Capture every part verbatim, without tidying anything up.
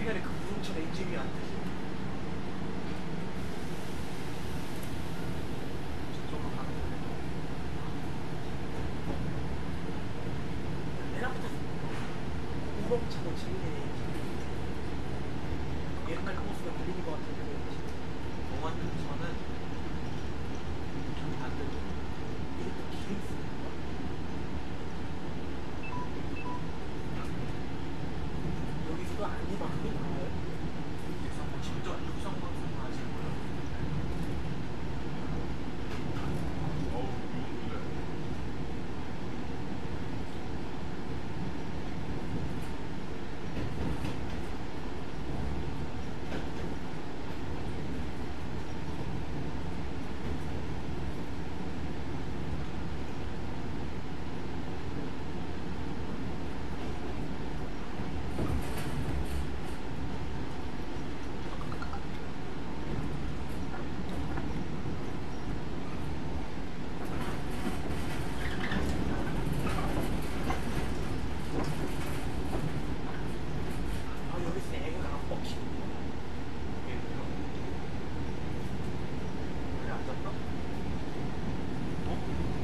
옛날에 그 무릉차 렌즈 위에 앉듯이 저쪽으로 가면 되네. 맨 앞에 탔어. 우렁차도 재밌네. 옛날 코스가 들리는 것 같은데 동원차는 안 들려. 이것도 길이 있습니까? 여기서도 안리만큼이 나와요? 육성번 진짜 육성번 하시는 거예요? 어우 이건 그래. 아 여기 쌩가 안 뻑치네. 원래 앉았나? 어?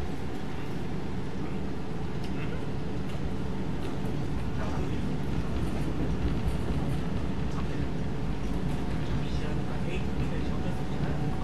잠시만 에이 근데 저기서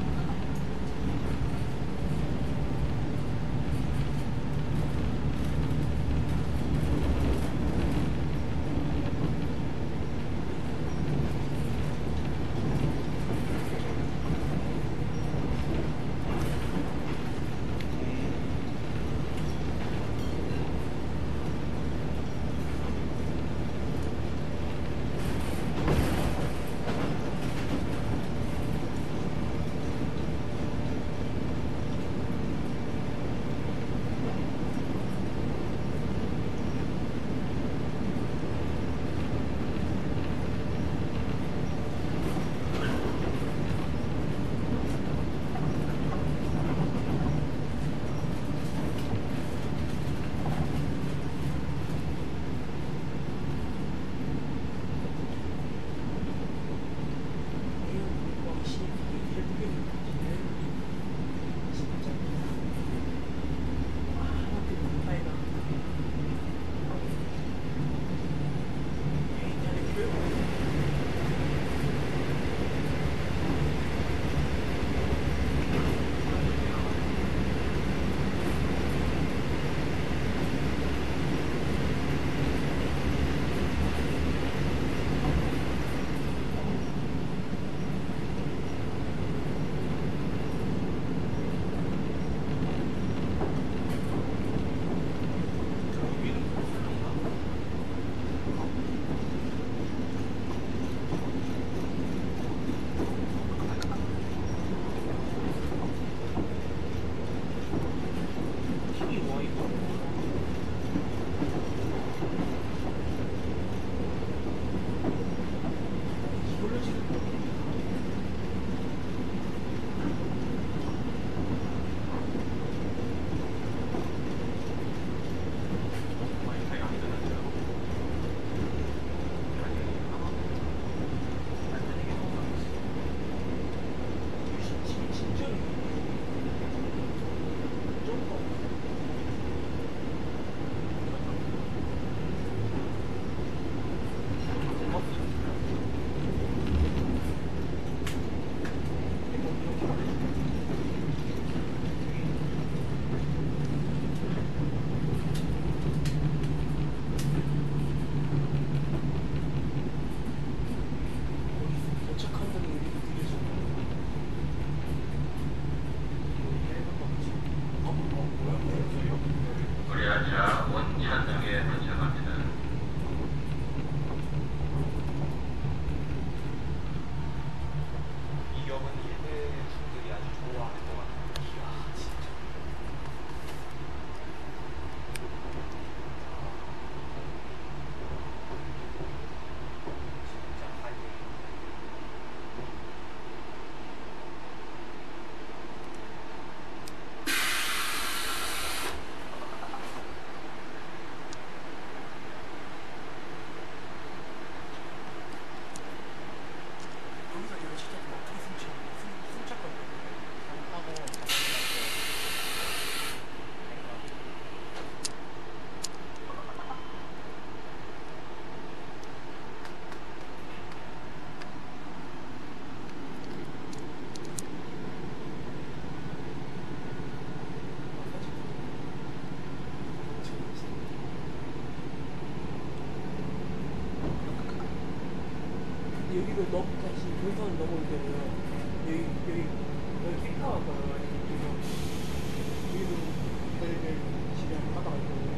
그리고 너 다시 동선 넘어오면은 여기 여기 여기 캔카 왔거든. 그래서 여기도 별별 집에 한번 가다가 있거든.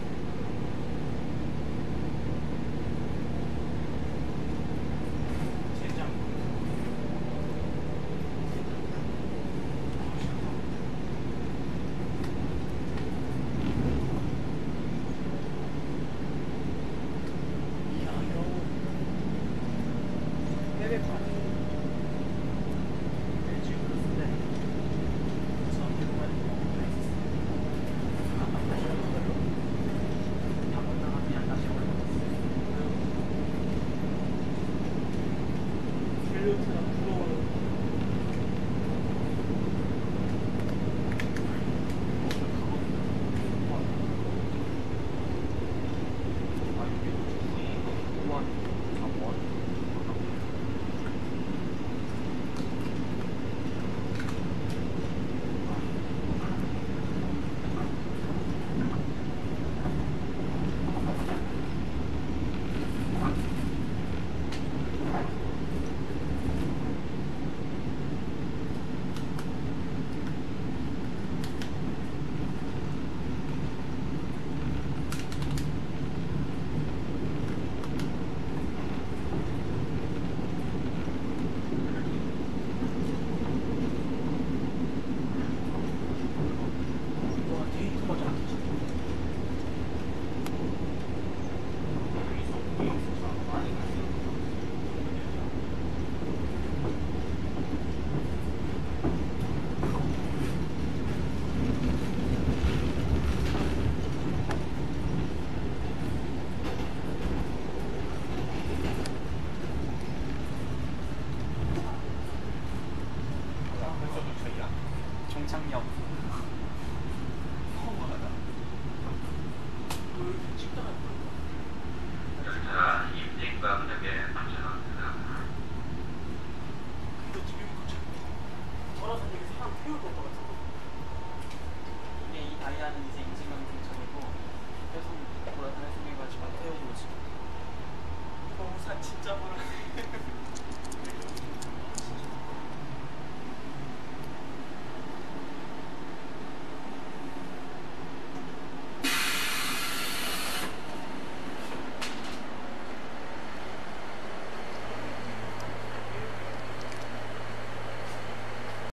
젠장. 이야 이거 해외 파티. 왠지 그렇습니다. 처음 들어가는 거 다시 한번 걸로? 한번 나가면 다시 올라갔어요. 갤러트가 부러워요. 와 데이터 맞아. 종착역. 허무하다. 그 식당을 열차 입진과 함께